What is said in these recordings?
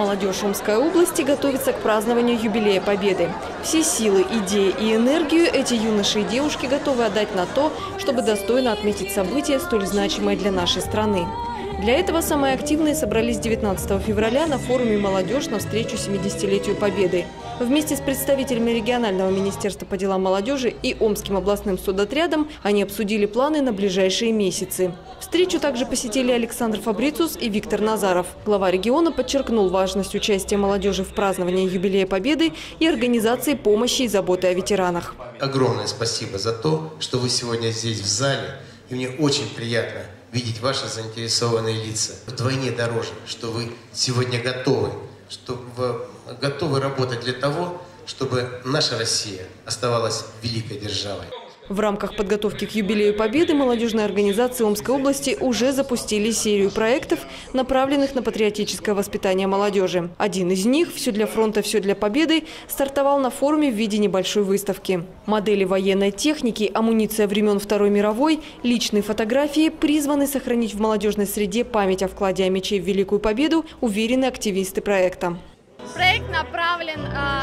Молодежь Омской области готовится к празднованию юбилея Победы. Все силы, идеи и энергию эти юноши и девушки готовы отдать на то, чтобы достойно отметить событие, столь значимое для нашей страны. Для этого самые активные собрались 19 февраля на форуме «Молодежь» на встречу 70-летию Победы. Вместе с представителями регионального министерства по делам молодежи и Омским областным судотрядом они обсудили планы на ближайшие месяцы. Встречу также посетили Александр Фабрициус и Виктор Назаров. Глава региона подчеркнул важность участия молодежи в праздновании юбилея Победы и организации помощи и заботы о ветеранах. Огромное спасибо за то, что вы сегодня здесь в зале, и мне очень приятно видеть ваши заинтересованные лица. Вдвойне дороже, что вы сегодня готовы, что вы готовы работать для того, чтобы наша Россия оставалась великой державой. В рамках подготовки к юбилею Победы молодежные организации Омской области уже запустили серию проектов, направленных на патриотическое воспитание молодежи. Один из них «Все для фронта, все для победы» стартовал на форуме в виде небольшой выставки. Модели военной техники, амуниция времен Второй мировой, личные фотографии призваны сохранить в молодежной среде память о вкладе Омичей в Великую Победу, уверены активисты проекта. Проект направлен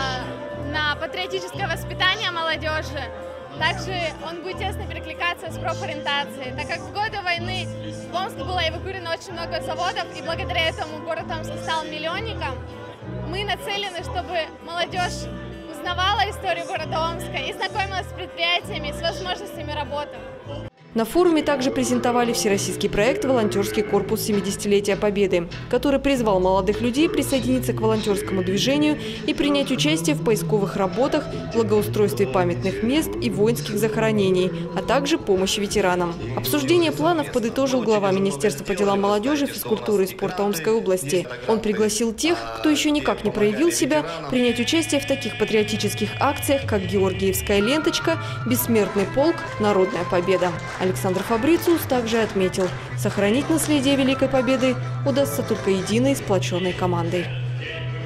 на патриотическое воспитание молодежи. Также он будет тесно перекликаться с профориентацией, так как в годы войны в Омске было эвакуировано очень много заводов, и благодаря этому город Омск стал миллионником. Мы нацелены, чтобы молодежь узнавала историю города Омска и знакомилась с предприятиями, с возможностями работы. На форуме также презентовали всероссийский проект «Волонтерский корпус 70-летия Победы», который призвал молодых людей присоединиться к волонтерскому движению и принять участие в поисковых работах, благоустройстве памятных мест и воинских захоронений, а также помощи ветеранам. Обсуждение планов подытожил глава Министерства по делам молодежи, физкультуры и спорта Омской области. Он пригласил тех, кто еще никак не проявил себя, принять участие в таких патриотических акциях, как Георгиевская ленточка, Бессмертный полк, Народная победа. Александр Фабрициус также отметил, сохранить наследие Великой Победы удастся только единой сплоченной командой.